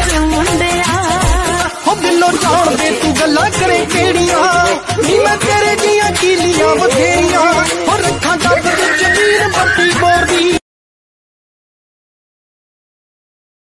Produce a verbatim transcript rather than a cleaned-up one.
च मुंडिया हो दिलों जान दे तू गल्लां करे केड़ियां